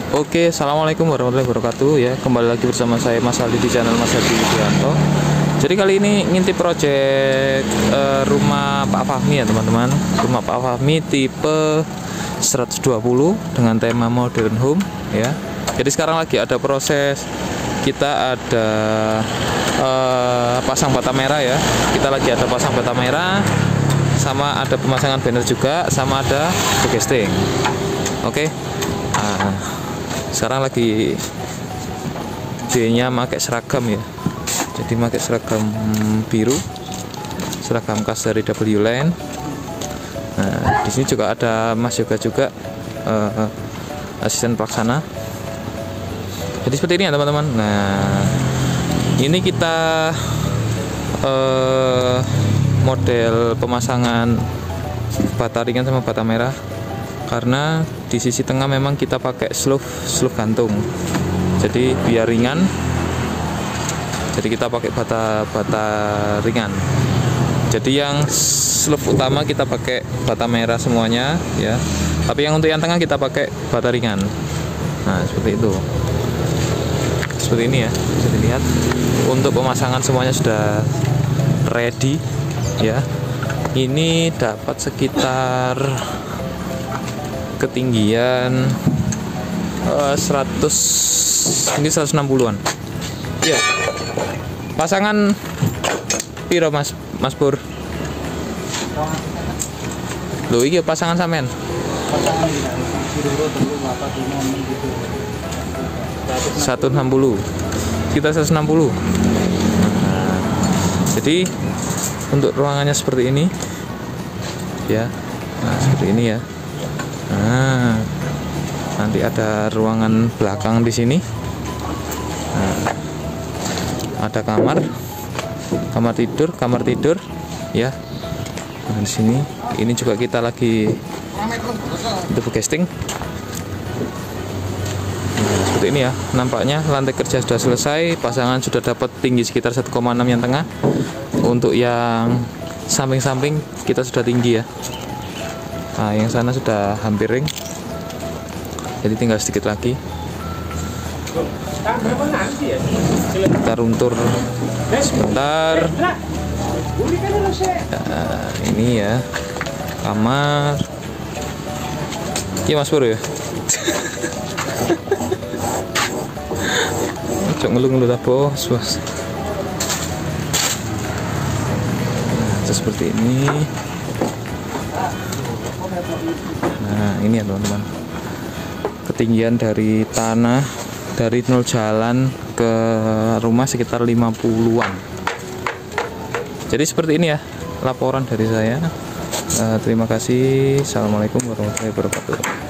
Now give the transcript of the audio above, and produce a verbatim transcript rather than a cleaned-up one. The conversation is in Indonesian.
Oke, assalamualaikum warahmatullahi wabarakatuh ya. Kembali lagi bersama saya Mas Aldi di channel Mas Aldi Widianto. Jadi kali ini ngintip project uh, rumah Pak Fahmi ya teman-teman. Rumah Pak Fahmi tipe seratus dua puluh dengan tema modern home ya. Jadi sekarang lagi ada proses, kita ada uh, pasang bata merah ya. Kita lagi ada pasang bata merah, sama ada pemasangan banner juga, sama ada casting. Oke. Nah, sekarang lagi D-nya pakai seragam ya, jadi pakai seragam biru, seragam khas dari W Line. Nah, di sini juga ada Mas Yoga juga, uh, asisten pelaksana. Jadi seperti ini ya teman-teman. Nah, ini kita uh, model pemasangan bata ringan sama bata merah, karena di sisi tengah memang kita pakai slove slove gantung, jadi biar ringan, jadi kita pakai bata bata ringan. Jadi yang slove utama kita pakai bata merah semuanya ya, tapi yang untuk yang tengah kita pakai bata ringan. Nah seperti itu, seperti ini ya, bisa dilihat. Untuk pemasangan semuanya sudah ready ya. Ini dapat sekitar ketinggian uh, seratus, ini seratus enam puluhan ya. Pasangan piro Mas Mas Pur? Loh iki pasangan sampean? seratus enam puluh. Kita seratus enam puluh. Nah, jadi untuk ruangannya seperti ini ya. Nah, seperti ini ya. Nah, nanti ada ruangan belakang di sini. Nah, ada kamar, kamar tidur, kamar tidur, ya. Nah, di sini, ini juga kita lagi double casting. Nah, seperti ini ya. Nampaknya lantai kerja sudah selesai, pasangan sudah dapat tinggi sekitar satu koma enam yang tengah. Untuk yang samping-samping kita sudah tinggi ya. Nah, yang sana sudah hampir ring, jadi tinggal sedikit lagi. Kita runtur sebentar. Nah, ini ya kamar. Iya Mas Pur ya. Cok ngeluh-ngeluh tak bos, bos. Nah, seperti ini. Nah ini ya teman-teman, ketinggian dari tanah dari nol jalan ke rumah sekitar lima puluhan. Jadi seperti ini ya laporan dari saya. uh, terima kasih. Assalamualaikum warahmatullahi wabarakatuh.